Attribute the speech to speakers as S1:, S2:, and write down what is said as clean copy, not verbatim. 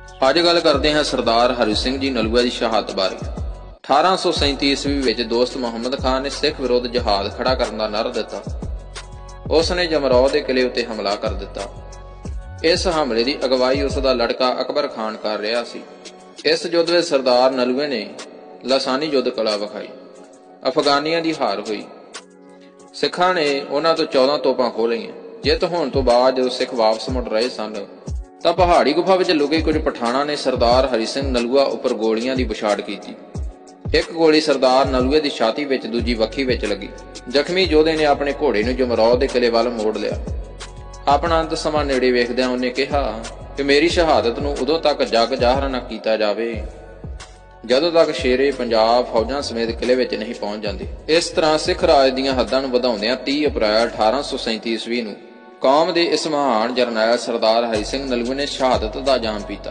S1: ਅੱਜ ਗੱਲ ਕਰਦੇ ਹਾਂ ਸਰਦਾਰ ਹਰੀ ਸਿੰਘ ਜੀ ਨਲੂਆ ਦੀ ਸ਼ਹਾਦਤ ਬਾਰੇ। 1837 ਈਸਵੀ ਵਿੱਚ ਦੋਸਤ ਮੁਹੰਮਦ ਖਾਨ ਨੇ ਸਿੱਖ ਵਿਰੁੱਧ ਜਹਾਦ ਖੜਾ ਕਰਨ ਦਾ ਨਾਅਰਾ ਦਿੱਤਾ। ਉਸ ਨੇ ਜਮਰੌਹ ਦੇ ਕਿਲੇ ਉੱਤੇ ਹਮਲਾ ਕਰ ਦਿੱਤਾ। ਇਸ ਹਮਲੇ ਦੀ ਅਗਵਾਈ ਉਸ ਦਾ ਲੜਕਾ ਅਕਬਰ ਖਾਨ ਕਰ ਰਿਹਾ ਸੀ। ਇਸ ਯੁੱਧ ਵਿੱਚ ਸਰਦਾਰ ਨਲੂਏ ਨੇ ਲਾਸਾਨੀ ਯੁੱਧ ਕਲਾ ਵਿਖਾਈ। ਅਫਗਾਨੀਆਂ ਦੀ ਹਾਰ ਹੋਈ। ਸਿੱਖਾਂ ਨੇ ਉਹਨਾਂ ਤੋਂ 14 ਤੋਪਾਂ ਖੋਹ ਲਈਆਂ। ਜਿੱਤ ਹੋਣ ਤੋਂ ਬਾਅਦ ਜਦੋਂ ਸਿੱਖ ਵਾਪਸ ਮੁੜ ਰਹੇ ਸਨ ਤਾਂ ਪਹਾੜੀ ਗੁਫਾ ਵਿੱਚ ਲੁਕੇ ਕੁਝ ਪਠਾਣਾਂ ਨੇ ਸਰਦਾਰ ਹਰੀ ਸਿੰਘ ਨਲੂਆ ਉੱਪਰ ਗੋਲੀਆਂ ਦੀ ਬੁਛਾੜ ਕੀਤੀ। ਇੱਕ ਗੋਲੀ ਸਰਦਾਰ ਨਲੂਏ ਦੀ ਛਾਤੀ ਵਿੱਚ, ਦੂਜੀ ਵੱਖੀ ਵਿੱਚ ਲੱਗੀ। ਜ਼ਖਮੀ ਯੋਧੇ ਨੇ ਆਪਣੇ ਘੋੜੇ ਨੂੰ ਜਮਰੌਹ ਦੇ ਕਿਲੇ ਵੱਲ ਮੋੜ ਲਿਆ। ਆਪਣਾ ਅੰਤ ਸਮਾਂ ਨੇੜੇ ਵੇਖਦਿਆਂ ਉਹਨੇ ਕਿਹਾ ਕਿ ਮੇਰੀ ਸ਼ਹਾਦਤ ਨੂੰ ਉਦੋਂ ਤੱਕ ਜੱਗ ਜ਼ਾਹਰ ਨਾ ਕੀਤਾ ਜਾਵੇ ਜਦੋਂ ਤੱਕ ਸ਼ੇਰੇ ਪੰਜਾਬ ਫੌਜਾਂ ਸਮੇਤ ਕਿਲੇ ਵਿੱਚ ਨਹੀਂ ਪਹੁੰਚ ਜਾਂਦੇ। ਇਸ ਤਰ੍ਹਾਂ ਸਿੱਖ ਰਾਜ ਦੀਆਂ ਹੱਦਾਂ ਨੂੰ ਵਧਾਉਂਦਿਆਂ 30 ਅਪ੍ਰੈਲ 1837 ਈਸਵੀ ਨੂੰ ਕੌਮ ਦੇ ਇਸ ਮਹਾਨ ਜਰਨੈਲ ਸਰਦਾਰ ਹਰੀ ਸਿੰਘ ਨਲੂਏ ਨੇ ਸ਼ਹਾਦਤ ਦਾ ਜਾਮ ਪੀਤਾ।